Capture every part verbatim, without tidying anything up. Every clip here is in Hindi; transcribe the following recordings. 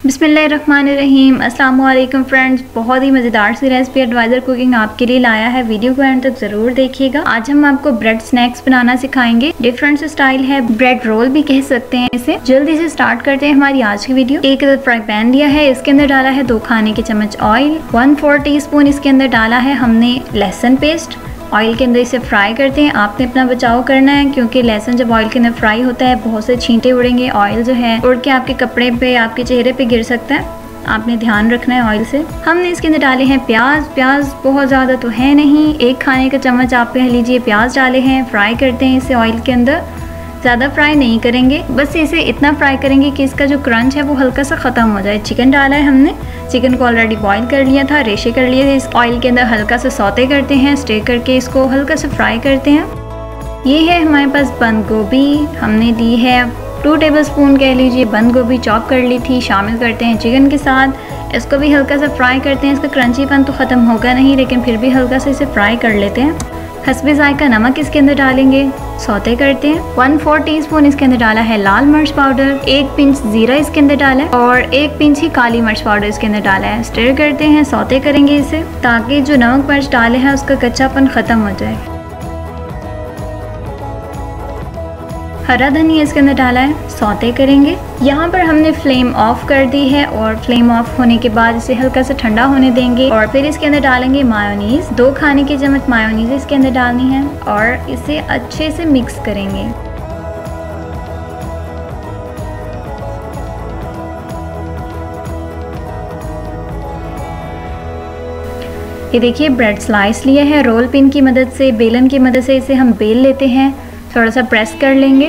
बिस्मिल्लाहिर्रहमानिर्रहीम। अस्सलाम वालेकुम फ्रेंड्स, बहुत ही मज़ेदार सी रेसिपी एडवाइज़र कुकिंग आपके लिए लाया है। वीडियो को एंड तक ज़रूर देखिएगा। आज हम आपको ब्रेड स्नैक्स बनाना सिखाएंगे। डिफरेंट से स्टाइल है, ब्रेड रोल भी कह सकते हैं इसे। जल्दी से स्टार्ट करते हैं हमारी आज की वीडियो। एक फ्राई पैन लिया है, इसके अंदर डाला है दो खाने के चम्मच oil. One four teaspoon इसके अंदर डाला है हमने लहसुन पेस्ट। ऑयल के अंदर इसे फ्राई करते हैं। आपने अपना बचाव करना है क्योंकि लहसुन जब ऑयल के अंदर फ्राई होता है बहुत से छींटे उड़ेंगे, ऑयल जो है उड़ के आपके कपड़े पे, आपके चेहरे पे गिर सकता है। आपने ध्यान रखना है ऑयल से। हमने इसके अंदर डाले हैं प्याज। प्याज बहुत ज़्यादा तो है नहीं, एक खाने का चम्मच आप कह लीजिए प्याज डाले हैं। फ्राई करते हैं इसे ऑयल के अंदर, ज़्यादा फ्राई नहीं करेंगे, बस इसे इतना फ्राई करेंगे कि इसका जो क्रंच है वो हल्का सा ख़त्म हो जाए। चिकन डाला है हमने, चिकन को ऑलरेडी बॉईल कर लिया था, रेशे कर लिए थे। इस ऑयल के अंदर हल्का सा सौते करते हैं, स्टे करके इसको हल्का सा फ्राई करते हैं। ये है हमारे पास बंद गोभी, हमने दी है टू टेबल स्पून कह लीजिए बंद गोभी चॉप कर ली थी, शामिल करते हैं चिकन के साथ। इसको भी हल्का सा फ्राई करते हैं। इसका क्रंचीपन तो ख़त्म होगा नहीं, लेकिन फिर भी हल्का सा इसे फ्राई कर लेते हैं। हस्बे ज़ायका नमक इसके अंदर डालेंगे, सौते करते हैं। वन फोर टी स्पून इसके अंदर डाला है लाल मिर्च पाउडर, एक पिंच जीरा इसके अंदर डाला है और एक पिंच ही काली मिर्च पाउडर इसके अंदर डाला है। स्टर करते हैं, सौते करेंगे इसे ताकि जो नमक मिर्च डाले हैं उसका कच्चापन ख़त्म हो जाए। हरा धनिया इसके अंदर डाला है, सौते करेंगे। यहाँ पर हमने फ्लेम ऑफ कर दी है और फ्लेम ऑफ होने के बाद इसे हल्का सा ठंडा होने देंगे और फिर इसके अंदर डालेंगे मायोनीज। दो खाने के चम्मच मायोनीज इसके अंदर डालनी है और इसे अच्छे से मिक्स करेंगे। ये देखिए ब्रेड स्लाइस लिया है, रोल पिन की मदद से, बेलन की मदद से इसे हम बेल लेते हैं, थोड़ा सा प्रेस कर लेंगे।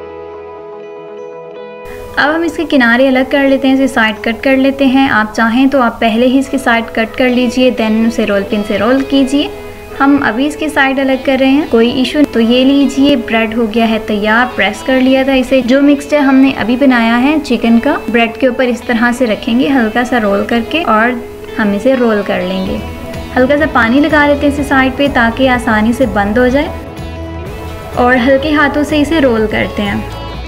अब हम इसके किनारे अलग कर लेते हैं, इसे साइड कट कर लेते हैं। आप चाहें तो आप पहले ही इसकी साइड कट कर लीजिए, देन उसे रोल पिन से रोल कीजिए। हम अभी इसकी साइड अलग कर रहे हैं, कोई इशू। तो ये लीजिए ब्रेड हो गया है तैयार, प्रेस कर लिया था इसे। जो मिक्सचर हमने अभी बनाया है चिकन का, ब्रेड के ऊपर इस तरह से रखेंगे हल्का सा रोल करके और हम इसे रोल कर लेंगे। हल्का सा पानी लगा लेते हैं इसे साइड पे ताकि आसानी से बंद हो जाए और हल्के हाथों से इसे रोल करते हैं।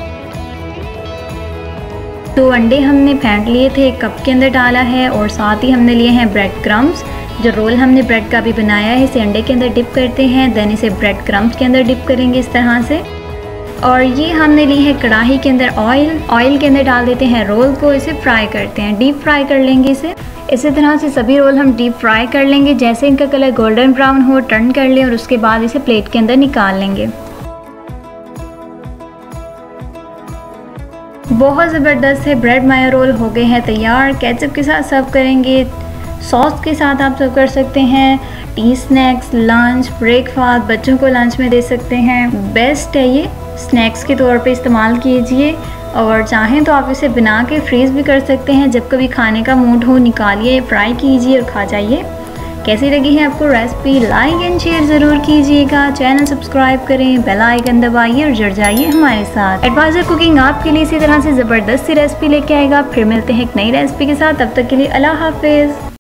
दो अंडे हमने फेंट लिए थे, एक कप के अंदर डाला है और साथ ही हमने लिए हैं ब्रेड क्रम्स। जो रोल हमने ब्रेड का भी बनाया है इसे अंडे के अंदर डिप करते हैं, देन इसे ब्रेड क्रम्स के अंदर डिप करेंगे इस तरह से। और ये हमने ली है कढ़ाई के अंदर ऑयल, ऑयल के अंदर डाल देते हैं रोल को, इसे फ्राई करते हैं, डीप फ्राई कर लेंगे इसे। इसी तरह से सभी रोल हम डीप फ्राई कर लेंगे। जैसे इनका कलर गोल्डन ब्राउन हो टर्न कर लें और उसके बाद इसे प्लेट के अंदर निकाल लेंगे। बहुत ज़बरदस्त है, ब्रेड मायो रोल हो गए हैं तैयार। केचप के साथ सर्व करेंगे, सॉस के साथ आप सर्व कर सकते हैं। टी स्नैक्स, लंच, ब्रेकफास्ट, बच्चों को लंच में दे सकते हैं। बेस्ट है ये, स्नैक्स के तौर पे इस्तेमाल कीजिए और चाहें तो आप इसे बना के फ्रीज़ भी कर सकते हैं। जब कभी खाने का मूड हो निकालिए, फ्राई कीजिए और खा जाइए। कैसी लगी है आपको रेसिपी? लाइक एंड शेयर ज़रूर कीजिएगा। चैनल सब्सक्राइब करें, बेल आइकन दबाइए और जुड़ जाइए हमारे साथ। एडवाइज़र कुकिंग आपके लिए इसी तरह से ज़बरदस्त सी रेसिपी लेके आएगा। फिर मिलते हैं एक नई रेसिपी के साथ, तब तक के लिए अल्लाह हाफिज़।